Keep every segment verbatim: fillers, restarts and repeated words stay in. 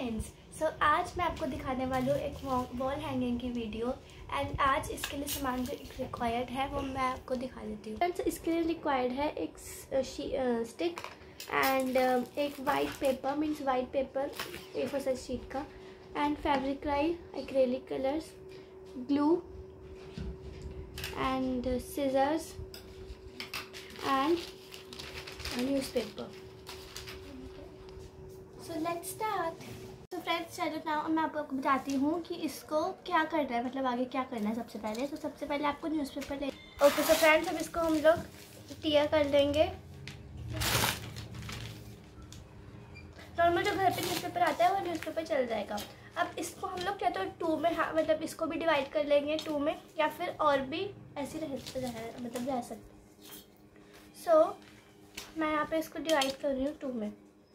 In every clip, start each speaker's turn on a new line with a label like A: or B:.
A: Friends, सो so, आज मैं आपको दिखाने वाली हूँ एक वॉल हैंगिंग की वीडियो। एंड आज इसके लिए सामान जो रिक्वायर्ड है वो मैं आपको दिखा देती हूँ। फ्रेंड्स, इसके लिए रिक्वायर्ड है एक स्टिक एंड एक white paper, means white paper A four size sheet का, एंड फैब्रिक राई, acrylic colours, glue and scissors and newspaper. So let's start. तो फ्रेंड्स, चलो नाउ मैं आपको बताती हूँ कि इसको क्या करना है, मतलब आगे क्या करना है। सबसे पहले तो सबसे पहले आपको न्यूज़पेपर ले ओके सो फ्रेंड्स, अब इसको हम लोग टियर कर लेंगे। नॉर्मल जो घर पे न्यूज़पेपर आता है वो न्यूज़पेपर चल जाएगा। अब इसको हम लोग क्या तो टू में, हाँ मतलब इसको भी डिवाइड कर लेंगे टू में, या फिर और भी ऐसे रह मतलब रह सकते। सो so, मैं यहाँ पे इसको डिवाइड कर रही हूँ टू में।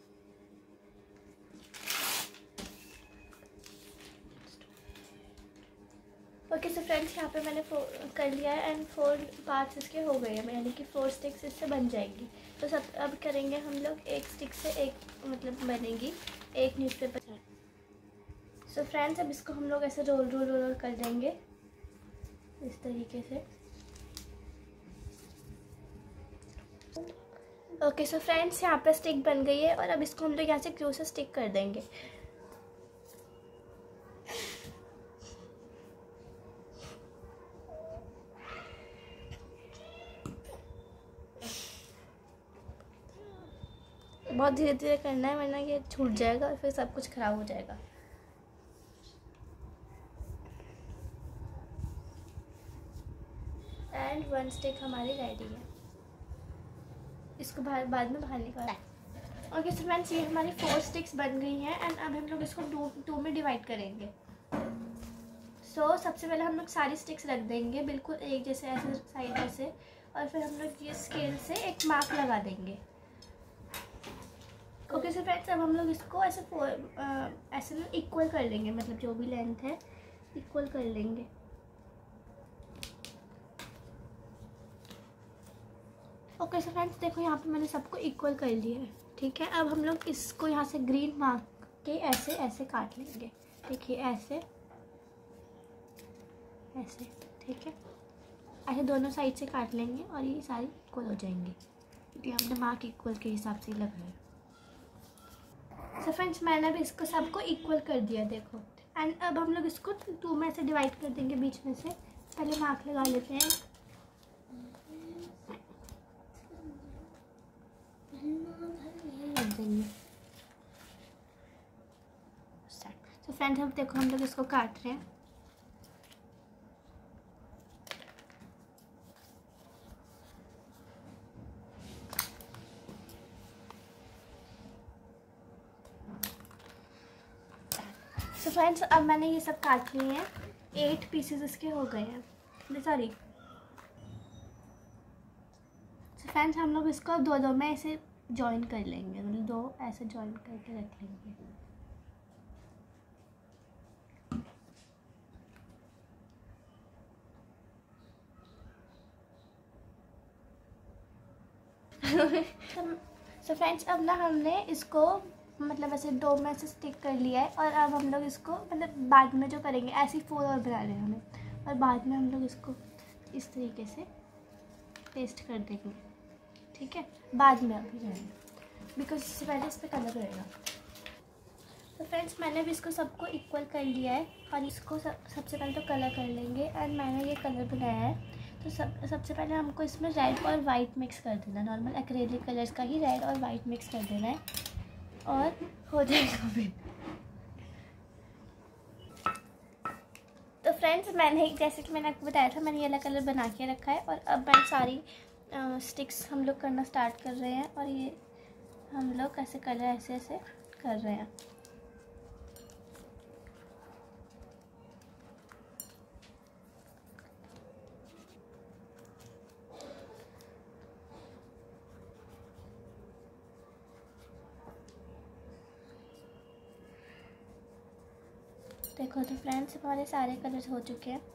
A: ओके सो फ्रेंड्स, यहाँ पे मैंने फोर कर लिया है एंड फोर पार्ट्स इसके हो गए हैं, यानी कि फोर स्टिक्स इससे बन जाएगी। तो सब अब करेंगे हम लोग एक स्टिक से एक मतलब बनेगी एक न्यूज़पेपर। सो फ्रेंड्स, अब इसको हम लोग ऐसे रोल रोल रोल कर देंगे इस तरीके से। ओके सो फ्रेंड्स, यहाँ पे स्टिक बन गई है और अब इसको हम लोग यहाँ से ग्लू से स्टिक कर देंगे। बहुत धीरे धीरे करना है वरना ये छूट जाएगा और फिर सब कुछ खराब हो जाएगा। एंड वन स्टिक हमारी रेडी है, इसको बाहर बाद में बाहर निकाल। ओके सो फ्रेंड्स, ये हमारी फोर स्टिक्स बन गई हैं एंड अब हम लोग इसको टू टू में डिवाइड करेंगे। सो so, सबसे पहले हम लोग सारी स्टिक्स रख देंगे बिल्कुल एक जैसे, ऐसे साइड से, और फिर हम लोग ये स्केल से एक मार्क लगा देंगे। ओके सो फ्रेंड्स, अब हम लोग इसको ऐसे फोर ऐसे ना इक्वल कर लेंगे, मतलब जो भी लेंथ है इक्वल कर लेंगे। ओके सो फ्रेंड्स, देखो यहाँ पे मैंने सबको इक्वल कर लिया है, ठीक है। अब हम लोग इसको यहाँ से ग्रीन मार्क के ऐसे ऐसे काट लेंगे, देखिए ऐसे ऐसे, ठीक है। ऐसे दोनों साइड से काट लेंगे और ये सारी इक्वल हो जाएंगी, क्योंकि हमने मार्क इक्वल के हिसाब से लग रहा है। सो फ्रेंड्स, मैंने भी इसको सबको इक्वल कर दिया, देखो। एंड अब हम लोग इसको टू में से डिवाइड कर देंगे बीच में से। पहले मार्क लगा लेते हैं। सो फ्रेंड्स, अब देखो हम लोग इसको काट रहे हैं। तो फ्रेंड्स, अब मैंने ये सब काट लिए हैं, एट पीसेस इसके हो गए हैं, सॉरी। तो फ्रेंड्स, हम लोग इसको दो दो में ऐसे जॉइन कर लेंगे, मतलब दो ऐसे जॉइन करके रख लेंगे। तो फ्रेंड्स, अब ना हमने इसको मतलब ऐसे दो में से स्टिक कर लिया है और अब हम लोग इसको मतलब बाद में जो करेंगे, ऐसी फोर और बना रहे हैं हमें, और बाद में हम लोग इसको इस तरीके से पेस्ट कर देंगे, ठीक है। बाद में अभी रहेंगे बिकॉज इससे पहले इस पर कलर रहेगा। तो फ्रेंड्स, मैंने भी इसको सबको इक्वल कर लिया है और इसको सब सबसे पहले तो कलर कर लेंगे। एंड मैंने ये कलर बनाया है, तो सब सबसे पहले हमको इसमें रेड और वाइट मिक्स कर देना, नॉर्मल एक्रेलिक कलर्स का ही रेड और वाइट मिक्स कर देना है और हो जाएगा फिर। तो फ्रेंड्स, मैंने जैसे कि मैंने आपको बताया था, मैंने ये वाला कलर बना के रखा है और अब मैं सारी स्टिक्स हम लोग करना स्टार्ट कर रहे हैं और ये हम लोग ऐसे कलर ऐसे ऐसे कर रहे हैं। देखो तो फ्रेंड्स, हमारे सारे कलर्स हो चुके हैं।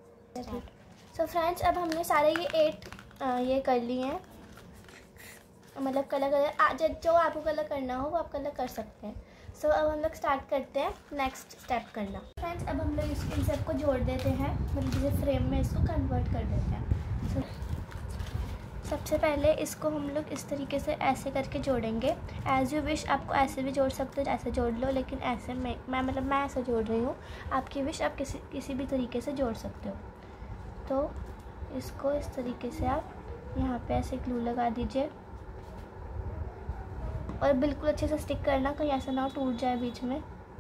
A: सो फ्रेंड्स, अब हमने सारे ये एट ये कर लिए हैं। मतलब कलर कलर जो आपको कलर करना हो वो आप कलर कर सकते हैं। सो so, अब हम लोग स्टार्ट करते हैं नेक्स्ट स्टेप करना। फ्रेंड्स अब हम लोग इस इन सबको जोड़ देते हैं, मतलब जैसे फ्रेम में इसको कन्वर्ट कर देते हैं। so, सबसे पहले इसको हम लोग इस तरीके से ऐसे करके जोड़ेंगे। एज यू विश, आपको ऐसे भी जोड़ सकते हो, ऐसे जोड़ लो, लेकिन ऐसे में मैं मतलब मैं ऐसे जोड़ रही हूँ। आपकी विश, आप किसी किसी भी तरीके से जोड़ सकते हो। तो इसको इस तरीके से आप यहाँ पे ऐसे ग्लू लगा दीजिए और बिल्कुल अच्छे से स्टिक करना, कहीं ऐसा ना हो टूट जाए बीच में।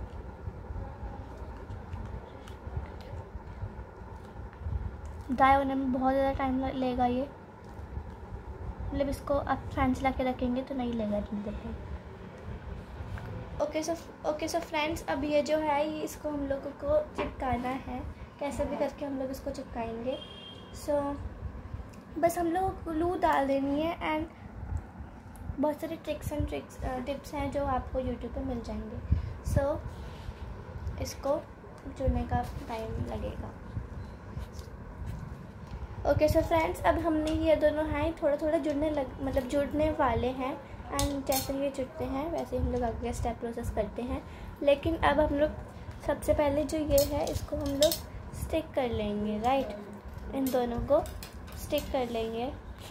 A: ड्राई होने में बहुत ज़्यादा टाइम लगेगा ये, मतलब इसको आप फैन से ला के रखेंगे तो नहीं लेगा इतनी देर। Okay so okay so friends, अब ये जो है ये इसको हम लोगों को चिपकाना है, कैसे भी करके हम लोग इसको चिपकाएंगे। सो so, बस हम लोग ग्लू डाल देनी है एंड बहुत सारे ट्रिक्स एंड ट्रिक्स टिप्स हैं जो आपको यूट्यूब पे मिल जाएंगे। सो so, इसको जुड़ने का टाइम लगेगा। ओके सो फ्रेंड्स, अब हमने ये दोनों हैं थोड़ा थोड़ा जुड़ने लग मतलब जुड़ने वाले हैं एंड जैसे ये जुड़ते हैं वैसे हम लोग आगे स्टेप प्रोसेस करते हैं। लेकिन अब हम लोग सबसे पहले जो ये है इसको हम लोग स्टिक कर लेंगे, राइट। इन दोनों को स्टिक कर लेंगे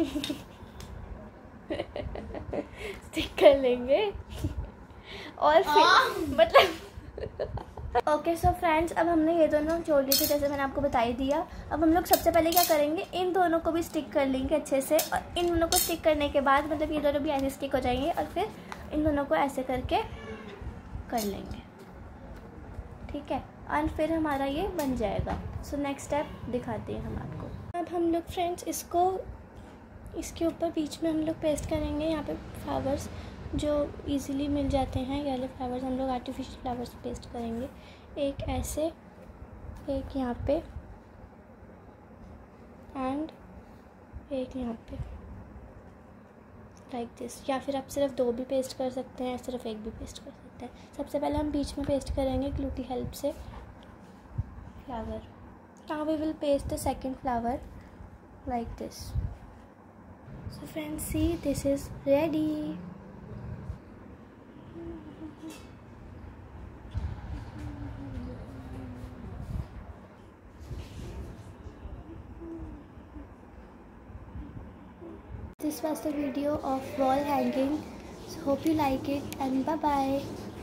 A: स्टिक कर लेंगे और फिर मतलब ओके सो फ्रेंड्स, अब हमने ये दोनों जोड़ ली थी जैसे मैंने आपको बता ही दिया। अब हम लोग सबसे पहले क्या करेंगे, इन दोनों को भी स्टिक कर लेंगे अच्छे से, और इन दोनों को स्टिक करने के बाद मतलब ये दोनों भी ऐसे स्टिक हो जाएंगे और फिर इन दोनों को ऐसे करके कर लेंगे, ठीक है। और फिर हमारा ये बन जाएगा। सो नेक्स्ट स्टेप दिखाते हैं हम आपको। अब हम लोग फ्रेंड्स इसको इसके ऊपर बीच में हम लोग पेस्ट करेंगे यहाँ पे फ्लावर्स जो इजीली मिल जाते हैं, येलो फ्लावर्स हम लोग आर्टिफिशियल फ्लावर्स पेस्ट करेंगे। एक ऐसे, एक यहाँ पे एंड एक यहाँ पे, लाइक दिस। या फिर आप सिर्फ दो भी पेस्ट कर सकते हैं, सिर्फ एक भी पेस्ट कर सकते हैं। सबसे पहले हम बीच में पेस्ट करेंगे ग्लू की हेल्प से flower. Now we will paste the second flower like this. So friends see, this is ready. This was the video of wall hanging. So hope you like it and bye bye.